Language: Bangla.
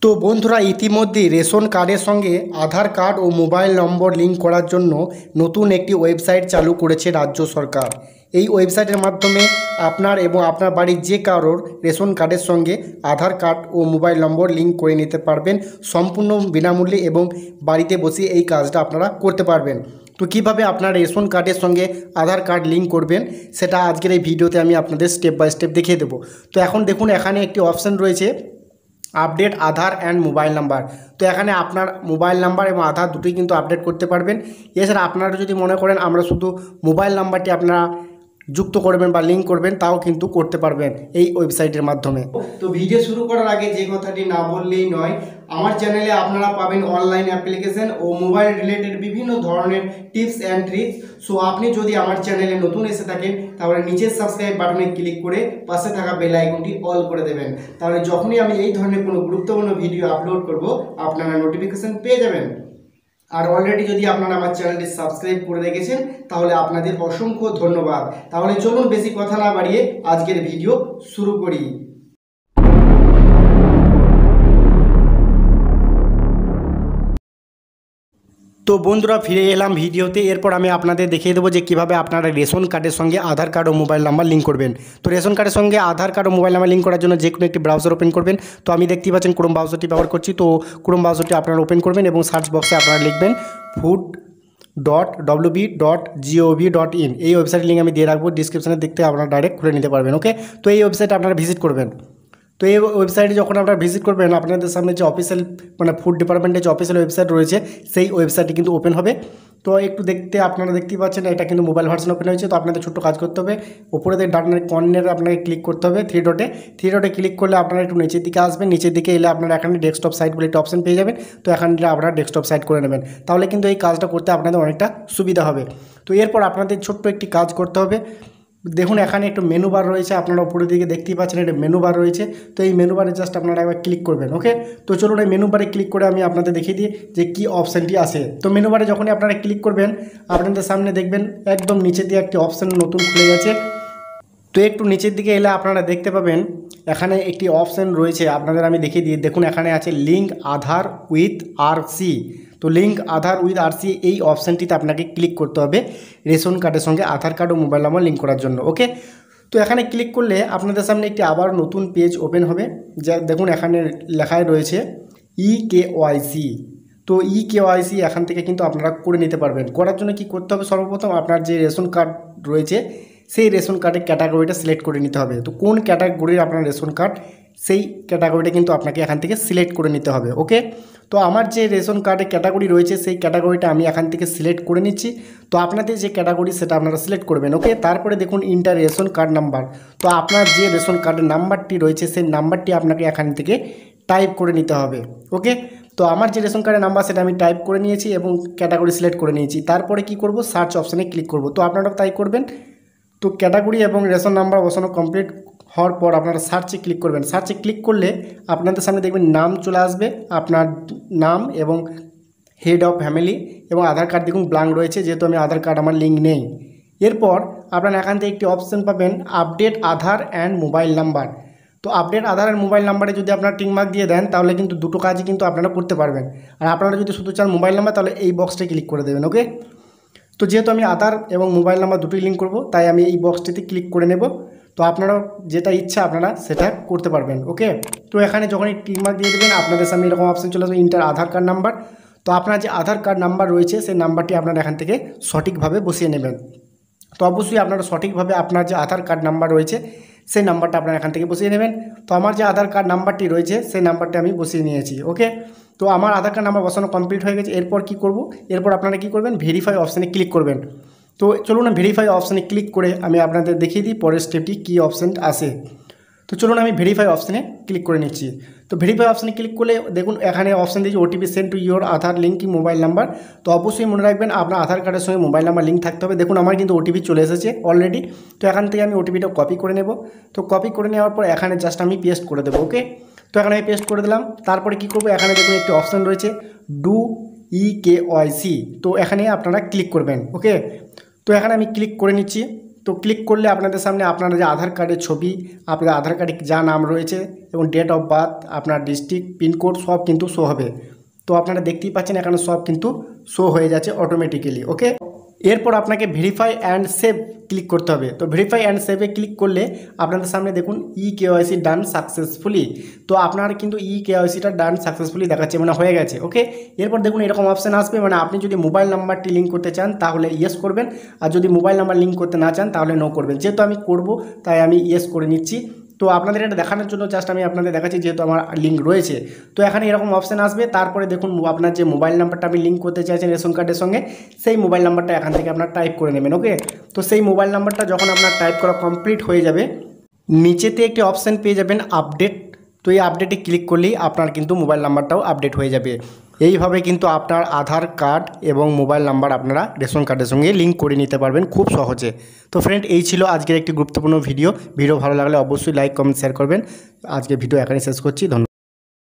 তো বন্ধুরা ইতিমধ্যেই রেশন কার্ডের সঙ্গে আধার কার্ড ও মোবাইল নম্বর লিঙ্ক করার জন্য নতুন একটি ওয়েবসাইট চালু করেছে রাজ্য সরকার। এই ওয়েবসাইটের মাধ্যমে আপনার এবং আপনার বাড়ির যে কারোর রেশন কার্ডের সঙ্গে আধার কার্ড ও মোবাইল নম্বর লিঙ্ক করে নিতে পারবেন সম্পূর্ণ বিনামূল্যে এবং বাড়িতে বসে এই কাজটা আপনারা করতে পারবেন। তো কীভাবে আপনার রেশন কার্ডের সঙ্গে আধার কার্ড লিঙ্ক করবেন সেটা আজকের এই ভিডিওতে আমি আপনাদের স্টেপ বাই স্টেপ দেখিয়ে দেবো। তো এখন দেখুন এখানে একটি অপশান রয়েছে update Aadhaar and mobile number. তো এখানে আপনার মোবাইল নাম্বার এবং আধার দুটোই কিন্তু আপডেট করতে পারবেন। এছাড়া আপনারা যদি মনে করেন আমরা শুধু মোবাইল নাম্বারটি আপনারা যুক্ত করবেন বা লিঙ্ক করবেন তাও কিন্তু করতে পারবেন এই ওয়েবসাইটের মাধ্যমে। তো ভিডিও শুরু করার আগে যে কথাটি না বললেই নয়, আমার চ্যানেলে আপনারা পাবেন অনলাইন অ্যাপ্লিকেশন ও মোবাইল রিলেটেড বিভিন্ন ধরনের টিপস অ্যান্ড ট্রিক্স। সো আপনি যদি আমার চ্যানেলে নতুন এসে থাকেন তাহলে নিচের সাবস্ক্রাইব বাটনে ক্লিক করে পাশে থাকা বেল আইকনটি অল করে দেবেন। তাহলে যখনই আমি এই ধরনের কোনো গুরুত্বপূর্ণ ভিডিও আপলোড করব আপনারা নোটিফিকেশন পেয়ে যাবেন। আর অলরেডি যদি আপনারা আমার চ্যানেলটি সাবস্ক্রাইব করে রেখেছেন তাহলে আপনাদের অসংখ্য ধন্যবাদ। তাহলে চলুন বেশি কথা না বাড়িয়ে আজকের ভিডিও শুরু করি। তো বন্ধুরা ফিরে এলাম ভিডিওতে। এরপর আমি আপনাদের দেখিয়ে দেবো যে কীভাবে আপনারা রেশন কার্ডের সঙ্গে আধার কার্ড ও মোবাইল নাম্বার লিঙ্ক করবেন। তো রেশন কার্ডের সঙ্গে আধার কার্ড ও মোবাইল নাম্বার লিঙ্ক করার জন্য যে কোনো একটি ব্রাউজার ওপেন করবেন। তো আমি দেখতেই পাচ্ছেন ক্রোম ব্রাউজারটি ব্যবহার করছি। তো ক্রোম ব্রাউজারটি আপনারা ওপেন করবেন এবং সার্চ বক্সে আপনারা লিখবেন food.wb.gov.in। এই ওয়েবসাইটের লিঙ্ক আমি দিয়ে রাখবো ডিসক্রিপশানে, দেখতে আপনারা ডাইরেক্ট খুলে নিতে পারবেন। ওকে, তো এই ওয়েবসাইটে আপনারা ভিজিট করবেন। তো এই ওয়েবসাইটে যখন আপনারা ভিজিট করবেন আপনাদের সামনে যে অফিসিয়াল ফুড ডিপার্টমেন্টের যে অফিসিয়াল ওয়েবসাইট রয়েছে সেই ওয়েবসাইটটি কিন্তু ওপেন হবে। তো একটু দেখতে আপনারা দেখতেই পাচ্ছেন এটা কিন্তু মোবাইল ভার্সন ওপেন হয়েছে। তো আপনাদের ছোট্ট কাজ করতে হবে, উপরে ডানের কর্নারে আপনাকে ক্লিক করতে হবে থ্রি ডটে ক্লিক করলে আপনারা একটু নিচের দিকে আসবেন। নিচের দিকে এলে আপনারা এখানে ডেস্কটপ সাইট বলে একটা অপশন পেয়ে যাবেন। তো এখানে আপনারা ডেস্কটপ সাইট করে নেবেন, তাহলে কিন্তু এই কাজটা করতে আপনাদের অনেকটা সুবিধা হবে। তো এরপর আপনাদের ছোট্ট একটি কাজ করতে হবে। দেখুন এখানে একটু মেনু বার রয়েছে, আপনারা উপরের দিকে দেখতেই পাচ্ছেন একটা মেনু বার রয়েছে। তো এই মেনু বারে জাস্ট আপনারা একবার ক্লিক করবেন। ওকে, তো চলুন এই মেনু বারে ক্লিক করে আমি আপনাদের দেখিয়ে দিই যে কী অপশানটি আছে। তো মেনু বারে যখনই আপনারা ক্লিক করবেন আপনাদের সামনে দেখবেন একদম নিচে দিয়ে একটি অপশান নতুন খুলে গেছে। তো একটু নিচের দিকে এলে আপনারা দেখতে পাবেন এখানে একটি অপশান রয়েছে, আপনাদের আমি দেখিয়ে দিই। দেখুন এখানে আছে লিঙ্ক আধার উইথ আরসি। তো লিঙ্ক আধার উইথ আরসি এই অপশানটিতে আপনাকে ক্লিক করতে হবে রেশন কার্ডের সঙ্গে আধার কার্ড ও মোবাইল নাম্বার লিঙ্ক করার জন্য। ওকে, তো এখানে ক্লিক করলে আপনাদের সামনে একটি আবার নতুন পেজ ওপেন হবে, যা দেখুন এখানে লেখায় রয়েছে ekyc। তো ekyc এখান থেকে কিন্তু আপনারা করে নিতে পারবেন। করার জন্য কি করতে হবে, সর্বপ্রথম আপনার যে রেশন কার্ড রয়েছে সেই রেশন কার্ডের ক্যাটাগরিটা সিলেক্ট করে নিতে হবে। তো কোন ক্যাটাগরির আপনার রেশন কার্ড সেই ক্যাটাগরিটা কিন্তু আপনাকে এখান থেকে সিলেক্ট করে নিতে হবে। ওকে, তো আমার যে রেশন কার্ডের ক্যাটাগরি রয়েছে সেই ক্যাটাগরিটা আমি এখান থেকে সিলেক্ট করে নিচ্ছি। তো আপনাদের যে ক্যাটাগরি সেটা আপনারা সিলেক্ট করবেন। ওকে, তারপরে দেখুন ইন্টার রেশন কার্ড নাম্বার। তো আপনার যে রেশন কার্ডের নাম্বারটি রয়েছে সেই নাম্বারটি আপনাকে এখান থেকে টাইপ করে নিতে হবে। ওকে, তো আমার যে রেশন কার্ডের নাম্বার সেটা আমি টাইপ করে নিয়েছি এবং ক্যাটাগরি সিলেক্ট করে নিয়েছি। তারপরে কি করব, সার্চ অপশানে ক্লিক করব। তো আপনারা তাই করবেন। তো ক্যাটাগরি এবং রেশন নাম্বার বসানো কমপ্লিট হওয়ার পর আপনারা সার্চে ক্লিক করবেন। সার্চে ক্লিক করলে আপনাদের সামনে দেখবেন নাম চলে আসবে, আপনার নাম এবং হেড অফ ফ্যামিলি এবং আধার কার্ড দেখুন ব্ল্যাঙ্ক রয়েছে, যেহেতু আমি আধার কার্ড আমার লিঙ্ক নেই। এরপর আপনারা এখান থেকে একটি অপশান পাবেন update Aadhaar and mobile number. তো আপডেট আধার অ্যান্ড মোবাইল নাম্বারে যদি আপনারা টিক মার্ক দিয়ে দেন তাহলে কিন্তু দুটো কাজই কিন্তু আপনারা করতে পারবেন। আর আপনারা যদি শুধু চান মোবাইল নাম্বার তাহলে এই বক্সটায় ক্লিক করে দেবেন। ওকে, তো যেহেতু আমি আধার এবং মোবাইল নাম্বার দুটোই লিঙ্ক করব তাই আমি এই বক্সটিতে ক্লিক করে নেব। তো আপনারা যেটা ইচ্ছা আপনারা সেটা করতে পারবেন। ওকে, তো এখানে যখনই টিক মার্ক দিয়ে দেবেন আপনাদের সামনে এরকম অপশন চলে আসবে ইন্টার আধার কার্ড নাম্বার। তো আপনার যে আধার কার্ড নাম্বার রয়েছে সেই নাম্বারটি আপনারা এখান থেকে সঠিকভাবে বসিয়ে নেবেন। তো অবশ্যই আপনারা সঠিকভাবে আপনার যে আধার কার্ড নাম্বার রয়েছে সেই নাম্বারটা আপনারা এখান থেকে বসিয়ে নেবেন। তো আমার যে আধার কার্ড নাম্বারটি রয়েছে সেই নাম্বারটি আমি বসিয়ে নিয়েছি। ওকে, তো আমার আধার কার্ড নাম্বার বসানো কমপ্লিট হয়ে গেছে। এরপর কি করব, এরপর আপনারা কি করবেন, ভেরিফাই অপশানে ক্লিক করবেন। তো চলুন ভেরিফাই অপশানে ক্লিক করে আমি আপনাদের দেখিয়ে দিই পরের স্টেপটি কী অপশান আসে। তো চলুন আমি ভেরিফাই অপশানে ক্লিক করে নিচ্ছি। তো ভেরিফাই অপশানে ক্লিক করলে দেখুন এখানে অপশান দিয়েছে OTP send to your Aadhaar link কি মোবাইল নাম্বার। তো অবশ্যই মনে রাখবেন আপনার আধার কার্ডের সঙ্গে মোবাইল নাম্বার লিঙ্ক থাকতে হবে। দেখুন আমার কিন্তু ওটিপি চলে এসেছে অলরেডি। তো এখান থেকে আমি ওটিপিটা কপি করে নেব। তো কপি করে নেওয়ার পর এখানে জাস্ট আমি পেস্ট করে দেবো। ওকে, তো এখানে আমি পেস্ট করে দিলাম। তারপরে কি করব, এখানে দেখুন একটি অপশান রয়েছে ডু ekyc। তো এখানে আপনারা ক্লিক করবেন। ওকে, তো এখানে আমি ক্লিক করে নিচ্ছি। তো ক্লিক করলে আপনাদের সামনে আপনার যে আধার কার্ডের ছবি, আপনার আধার কার্ডে যা নাম রয়েছে এবং ডেট অফ বার্থ, আপনার ডিস্ট্রিক্ট, পিনকোড সব কিন্তু শো হবে। তো আপনারা দেখতেই পাচ্ছেন এখানে সব কিন্তু শো হয়ে যাচ্ছে অটোমেটিক্যালি। ওকে, এরপর আপনাকে ভেরিফাই অ্যান্ড সেভ ক্লিক করতে হবে। তো ভেরিফাই অ্যান্ড সেভে ক্লিক করলে আপনাদের সামনে দেখুন ইকেওয়াইসি ডান সাকসেসফুলি। তো আপনার কিন্তু ইকেওয়াইসিটা ডান সাকসেসফুলি দেখাচ্ছে, মানে হয়ে গেছে। ওকে, এরপর দেখুন এরকম অপশান আসবে, মানে আপনি যদি মোবাইল নাম্বারটি লিঙ্ক করতে চান তাহলে ইয়েস করবেন, আর যদি মোবাইল নাম্বার লিঙ্ক করতে না চান তাহলে নো করবেন। যেহেতু আমি করব তাই আমি ইয়েস করে নিচ্ছি। তো আপনাদের এটা দেখানোর জন্য জাস্ট আমি আপনাদের দেখাচ্ছি, যেহেতু আমার লিঙ্ক রয়েছে। তো এখানে এরকম অপশান আসবে, তারপরে দেখুন আপনার যে মোবাইল নাম্বারটা আপনি লিঙ্ক করতে চাইছেন রেশন কার্ডের সঙ্গে, সেই মোবাইল নাম্বারটা এখান থেকে আপনার টাইপ করে নেবেন। ওকে, তো সেই মোবাইল নাম্বারটা যখন আপনার টাইপ করা কমপ্লিট হয়ে যাবে, নিচেতে একটি অপশান পেয়ে যাবেন আপডেট। তো এই আপডেটে ক্লিক করলেই আপনার কিন্তু মোবাইল নাম্বারটাও আপডেট হয়ে যাবে। এইভাবে কিন্তু আপনার আধার কার্ড এবং মোবাইল নাম্বার আপনারা রেশন কার্ডের সঙ্গে লিঙ্ক করে নিতে পারবেন খুব সহজে। তো ফ্রেন্ড, এই ছিল আজকের একটি গুরুত্বপূর্ণ ভিডিও ভালো লাগলে অবশ্যই লাইক, কমেন্ট, শেয়ার করবেন। আজকে ভিডিও এখানে শেষ করছি। ধন্যবাদ।